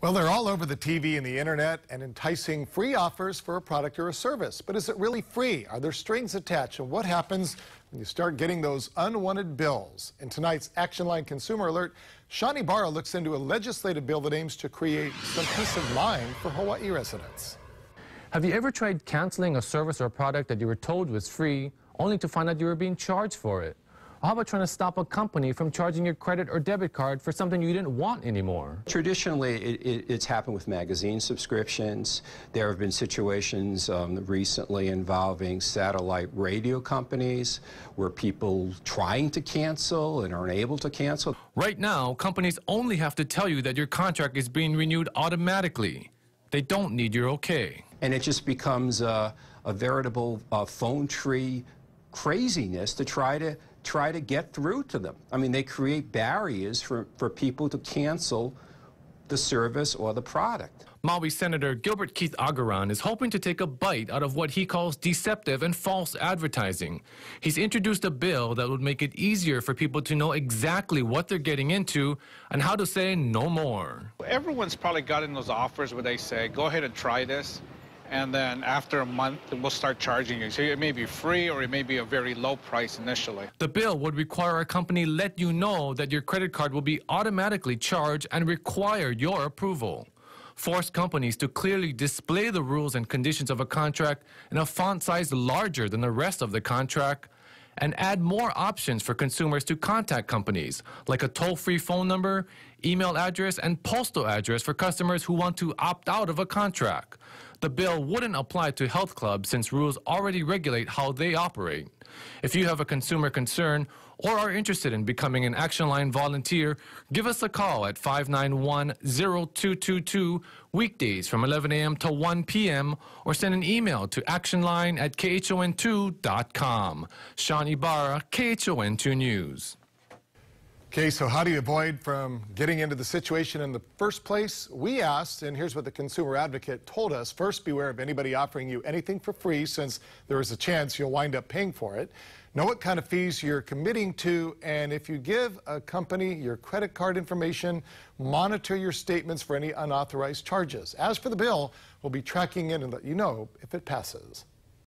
Well, they're all over the TV and the internet and enticing free offers for a product or a service. But is it really free? Are there strings attached? And what happens when you start getting those unwanted bills? In tonight's Action Line Consumer Alert, Shawn Ibarra looks into a legislative bill that aims to create some peace of mind for Hawaii residents. Have you ever tried canceling a service or product that you were told was free, only to find out you were being charged for it? Or how about trying to stop a company from charging your credit or debit card for something you didn't want anymore? Traditionally, it's happened with magazine subscriptions. There have been situations recently involving satellite radio companies where people trying to cancel and aren't able to cancel. Right now, companies only have to tell you that your contract is being renewed automatically. They don't need your okay. And it just becomes a veritable phone tree craziness to try to get through to them. I mean, they create barriers for people to cancel the service or the product. Maui Senator Gilbert Keith Agaran is hoping to take a bite out of what he calls deceptive and false advertising. He's introduced a bill that would make it easier for people to know exactly what they're getting into and how to say no more. Everyone's probably gotten those offers where they say, go ahead and try this. And then after a month, we'll start charging you. So it may be free or it may be a very low price initially. The bill would require a company let you know that your credit card will be automatically charged and require your approval. Force companies to clearly display the rules and conditions of a contract in a font size larger than the rest of the contract, and add more options for consumers to contact companies, like a toll-free phone number, email address, and postal address for customers who want to opt out of a contract. The bill wouldn't apply to health clubs since rules already regulate how they operate. If you have a consumer concern or are interested in becoming an Action Line volunteer, give us a call at 591-0222 weekdays from 11 a.m. to 1 p.m. or send an email to actionline@khon2.com. Shawn Ibarra, KHON2 News. Okay, so how do you avoid from getting into the situation in the first place? We asked, and here's what the consumer advocate told us. First, beware of anybody offering you anything for free, since there is a chance you'll wind up paying for it. Know what kind of fees you're committing to, and if you give a company your credit card information, monitor your statements for any unauthorized charges. As for the bill, we'll be tracking it and let you know if it passes.